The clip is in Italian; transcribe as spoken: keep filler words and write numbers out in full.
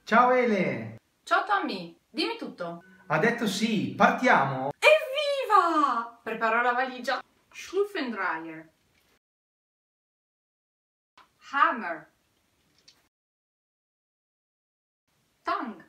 Ciao Ele! Ciao Tommy, dimmi tutto. Ha detto sì, partiamo! Evviva! Preparo la valigia. Schluffendreier. Hammer. Tang.